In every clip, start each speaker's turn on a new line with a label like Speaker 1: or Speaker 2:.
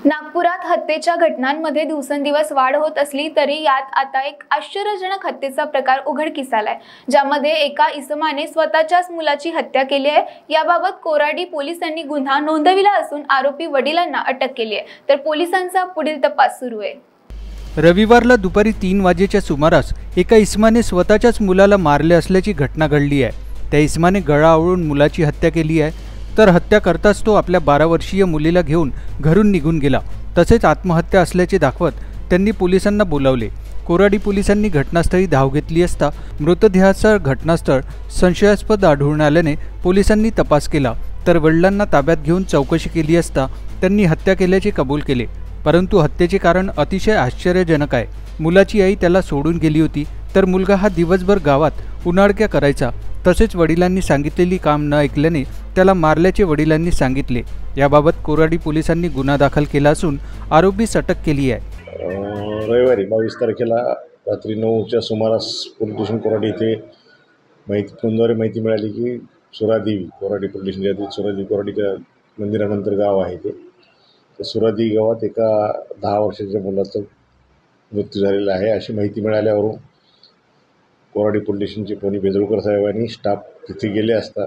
Speaker 1: नागपुरात हत्येच्या घटनांमध्ये दिवसेंदिवस वाढ होत असली तरी यात आता एक आश्चर्यजनक हत्येचा प्रकार उघडकीस आलाय, ज्यामध्ये एका इसमाने स्वतःच्याच मुलाची हत्या केली आहे। याबाबत कोराडी पोलिसांनी गुन्हा नोंदविला असून आरोपी वडिलांना अटक केली आहे, तर पोलिसांचा पुढील तपास सुरू आहे।
Speaker 2: रविवारला दुपारी 3 वाजेच्या सुमारास एका इसमाने स्वतःच्याच मुलाला मारले असल्याची घटना घडली आहे। त्या इसमाने गळा आवळून मुलाची हत्या केली आहे, तर हत्या करताच तो आपल्या 12 वर्षीय मुलीला घेऊन घरून निघून गेला। तसेच आत्महत्या असल्याचे दाखवत त्यांनी पोलिसांना बोलावले। कोराडी पोलिसांनी घटनास्थळी धाव घेतली असता मृतदेहाचा घटनास्थळ संशयास्पद आढळून आल्याने पोलिसांनी तपास केला, तर वडिलांना ताब्यात घेऊन चौकशी केली असता त्यांनी हत्या केल्याचे कबूल केले। परंतु हत्येचे कारण अतिशय आश्चर्यजनक आहे। मुलाची आई त्याला सोडून गेली होती, तर मुलगा हा दिवसभर गावात उन्हाळक्या करायचा। तसेच वडिलांनी सांगितलेली काम न ऐकल्याने त्याला मारल्याचे वडिलांनी सांगितले। याबाबत कोराडी पोलिसांनी गुन्हा दाखल केला असून आरोपीस अटक केली आहे।
Speaker 3: रविवारी 22 तारखेला रात्री 9च्या सुमारास पोलीस स्टेशन कोराडी येथे फोनद्वारे माहिती मिळाली की सुरादेवी कोराडी पोलीस स्टेशन सुरादेवी कोराडीच्या मंदिरानंतर गाव आहे ते सुरादेवी गावात एका 10 वर्षाच्या मुलाचा मृत्यू झालेला आहे अशी माहिती मिळाल्यावरून कोराडी पोलीस स्टेशनचे पोलीस बेजोळकर साहेबांनी स्टाफ तिथे गेले असता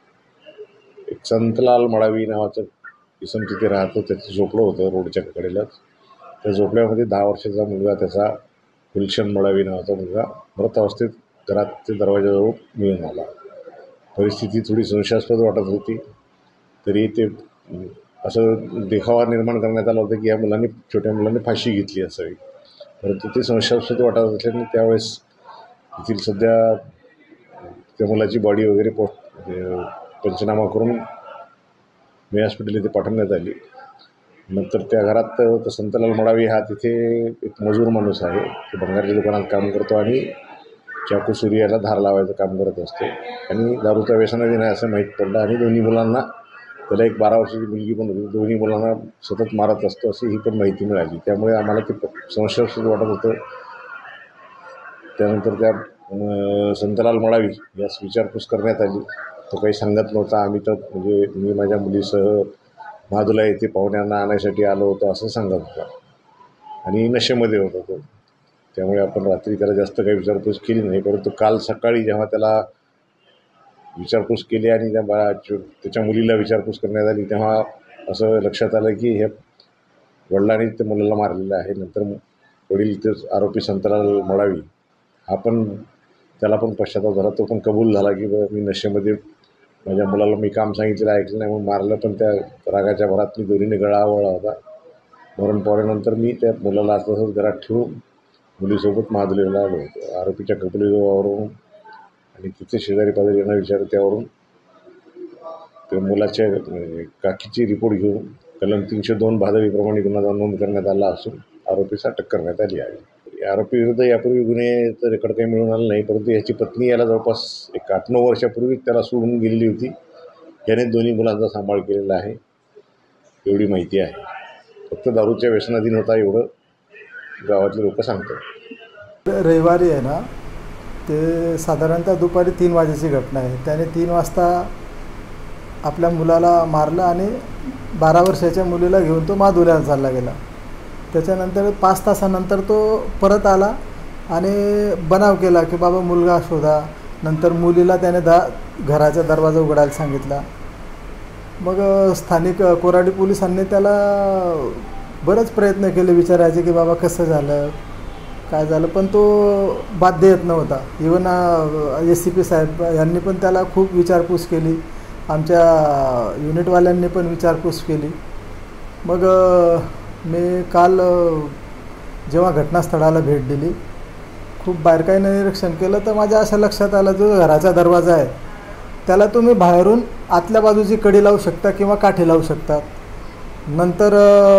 Speaker 3: एक संतलाल मडावी नावाचं इसम तिथे राहतो, त्याचं झोपडं होतं रोडच्या कडेलाच। त्या झोपड्यामध्ये 10 वर्षाचा मुलगा, त्याचा गुलशन मडावी नावाचा मुलगा मृत अवस्थेत घरात ते दरवाजाजवळ मिळून आला। परिस्थिती थोडी संशयास्पद वाटत होती, तरी ते असं देखावा निर्माण करण्यात आला होता की या मुलांनी छोट्या मुलांनी फाशी घेतली असावी, परंतु ते संशयास्पद वाटत असल्याने त्यावेळेस तेथील सध्या त्या मुलाची बॉडी वगैरे पंचनामा करून मी हॉस्पिटल इथे पाठवण्यात आली। नंतर त्या घरात संतलाल मडावी हा तिथे एक मजूर माणूस आहे, तो भंगारच्या दुकानात काम करतो आणि चाकू सूर्याला धार लावायचं काम करत असतो आणि दारूचा व्यसनाधीन आहे असं माहीत पडलं आणि दोन्ही मुलांना, त्याला एक 12 वर्षाची मुलगी पण होती, दोन्ही मुलांना सतत मारत असतो अशी ही पण माहिती मिळाली। त्यामुळे आम्हाला ते संशयास्पद वाटत होतं। त्यानंतर त्या संतलाल मडावी यास विचारपूस करण्यात आली, तो काही सांगत नव्हता। आम्ही तर म्हणजे मी माझ्या मुलीसह महादुला येथे पाहुण्यांना आणायसाठी आलो होतो असं सांगत होता आणि नशेमध्ये होता तो। त्यामुळे आपण रात्री त्याला जास्त काही विचारपूस केली नाही, परंतु काल सकाळी जेव्हा त्याला विचारपूस केली आणि त्याच्या मुलीला विचारपूस करण्यात आली, तेव्हा असं लक्षात आलं की हे वडिलांनी त्या मुलाला मारलेलं आहे। नंतर वडील ते आरोपी संतलाल मडावी हा पण, त्याला पण पश्चाताप झाला, तो पण कबूल झाला की मी नशेमध्ये माझ्या मुलाला मी काम सांगितलेलं ऐकलं नाही म्हणून मारलं, पण त्या रागाच्या भरात मी दोरीने गळा आवळला होता। मरण पावल्यानंतर मी त्या मुलाला तसंच घरात ठेवून मुलीसोबत महादुलेला आलो होतो। आरोपीच्या कबुलीवरून आणि तिथे शेजारी पाजारी यांना विचारलं, त्यावरून त्या मुलाच्या काकीची रिपोर्ट घेऊन कलम 302 भादवीप्रमाणे गुन्हा नोंद करण्यात आला असून आरोपीस अटक करण्यात आली आहे। आरोपी विरुद्ध यापूर्वी गुन्ह्याचं रेकॉर्ड काही मिळून आलं नाही, परंतु याची पत्नी याला जवळपास एक 8-9 वर्षापूर्वी त्याला सोडून गेलेली होती, याने दोन्ही मुलांचा सांभाळ केलेला आहे एवढी माहिती आहे। फक्त दारूच्या व्यसनाधीन होता एवढं गावातले लोक सांगतात।
Speaker 4: रविवारी आहे ना, ते साधारणतः दुपारी 3 वाजेची घटना आहे। त्याने 3 वाजता आपल्या मुलाला मारलं आणि 12 वर्षाच्या मुलीला घेऊन तो महादुल्याला चालला गेला। त्याच्यानंतर 5 तासानंतर तो परत आला आणि बनाव केला की बाबा मुलगा शोधा। नंतर मुलीला त्याने घराचा दरवाजा उघडायला सांगितला। मग स्थानिक कोराडी पोलिसांनी त्याला बरेच प्रयत्न केले विचारायचे की बाबा कसं झालं, काय झालं, पण तो बाध्य येत नव्हता। इवन SCP साहेब यांनी पण त्याला खूप विचारपूस केली, आमच्या युनिटवाल्यांनी पण विचारपूस केली। मग मी काल जेव्हा घटनास्थळाला भेट दिली, खूप बारकाईने निरीक्षण केलं, तर माझ्या असं लक्षात आलं जो घराचा दरवाजा आहे त्याला तुम्ही बाहेरून आतल्या बाजूची कडी लावू शकता किंवा काठी लावू शकतात। नंतर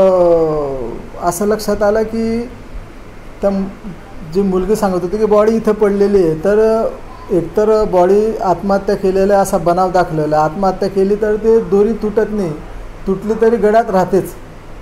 Speaker 4: असं लक्षात आलं की त्या जी मुलगी सांगत होती की बॉडी इथं पडलेली आहे, तर एकतर बॉडी आत्महत्या केलेलं आहे असा बनाव दाखलेला आहे। आत्महत्या केली तर ते दोरी तुटत नाही, तुटली तरी गळ्यात राहतेच।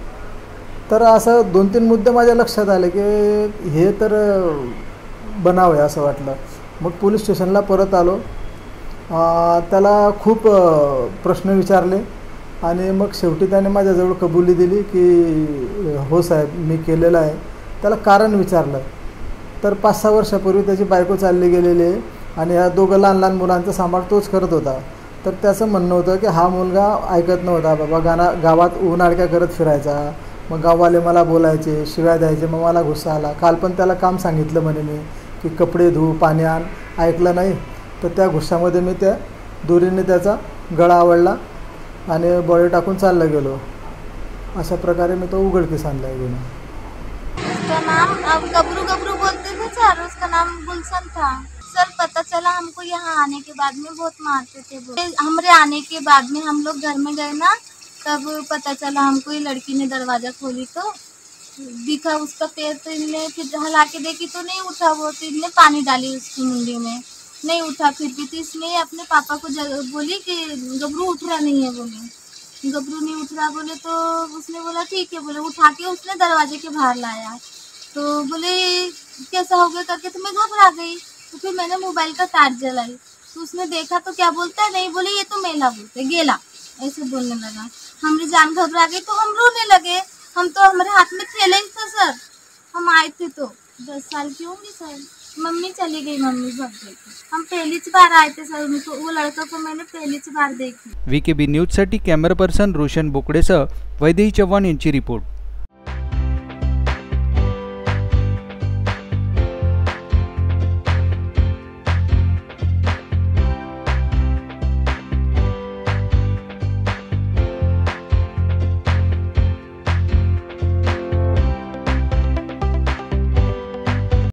Speaker 4: तर असं 2-3 मुद्दे माझ्या लक्षात आले की हे तर बनाव आहे असं वाटलं। मग पोलीस स्टेशनला परत आलो, त्याला खूप प्रश्न विचारले आणि मग शेवटी त्याने माझ्याजवळ कबुली दिली की हो साहेब मी केलेलं आहे. त्याला कारण विचारलं तर 5-6 वर्षापूर्वी त्याची बायको चालली गेलेली आहे आणि ह्या दोघं लहान लहान मुलांचा सांभाळ तोच करत होता. तर त्याचं म्हणणं होतं की हा मुलगा ऐकत नव्हता बाबा, गावात उन्हाळक्या करत फिरायचा. मग गाववाले मला बोलायचे, शिव्या द्यायचे, मग मला गुस्सा आला. काल पण त्याला काम सांगितलं म्हणे मी की कपडे धु, पाणी आण, ऐकलं नाही. तर त्या गुस्सामध्ये मी त्या दोरीने त्याचा गळा आवळला आणि बॉडी टाकून चालला गेलो. अशा प्रकारे मी तो उघडकीस आणला आहे गुन्हा.
Speaker 5: उसका नाम अब गबरू गबरू बोलते थे सर, उसका नाम गुलशन था सर. पता चला हमको यहाँ आने के बाद में बहुत मारते थे. हमारे आने के बाद में हम लोग घर में गए ना, तब पता चला हमको ये लड़की ने दरवाज़ा खोली तो दिखा उसका पैर. तो इनने फिर हिला के देखी तो नहीं उठा वो, तो इनने पानी डाली उसकी मुंडी में, नहीं उठा. फिर भी तो इसने अपने पापा को बोली कि गबरू उठ रहा नहीं है बोली. गबरू नहीं उठ रहा बोले तो उसने बोला ठीक है बोले. उठा के उसने दरवाजे के बाहर लाया तो बोले कैसा हो गया करके, तो मैं घबरा गई. तो फिर मैंने मोबाइल का तार जलाई तो उसने देखा तो क्या बोलता है, नहीं बोले ये तो मेला बोलते गेला, ऐसे बोलने लगा. हमारी जान घबरा गई तो हम रोने लगे. हम तो हमारे हाथ में थैला ही था सर. हम आए थे तो 10 साल की होंगी सर. मम्मी चली गई, मम्मी भग गई. हम पहली बार आए थे सर. उनको वो लड़का को मैंने पहली बार देखी.
Speaker 2: VKB न्यूजसाठी कॅमेरा पर्सन रोशन बोकडेसह वैदेही चव्हाण यांची रिपोर्ट.